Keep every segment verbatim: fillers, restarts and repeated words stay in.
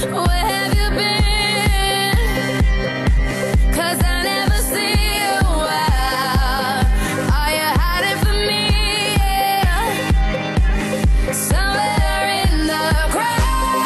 Where have you been? 'Cause I never see you out. Are you hiding from me? Yeah. Somewhere in the crowd.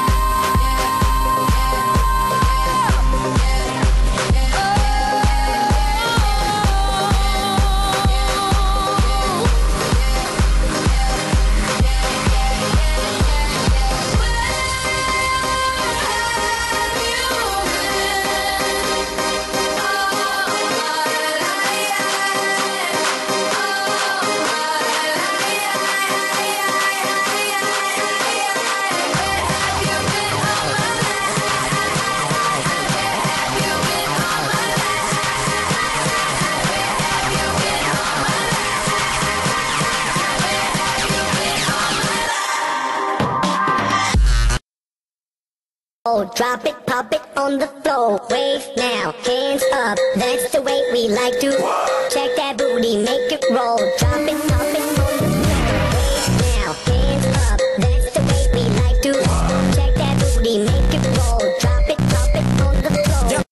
Oh, drop it, pop it on the floor. Wave now, hands up. That's the way we like to check that booty, make it roll. Drop it, pop it on the floor. Wave now, hands up. That's the way we like to check that booty, make it roll. Drop it, pop it on the floor.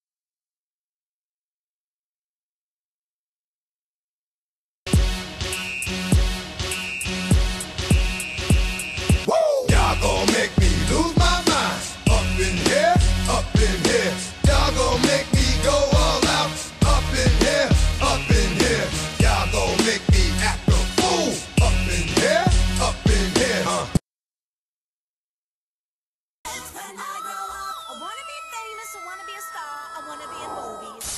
Y'all gon' make me lose my mind. Up in here, up in here. Y'all gon' make me go all out. Up in here, up in here. Y'all gon' make me act a fool. Up in here, up in here. Uh. When I grow up, I wanna be famous, I wanna be a star, I wanna be in movies.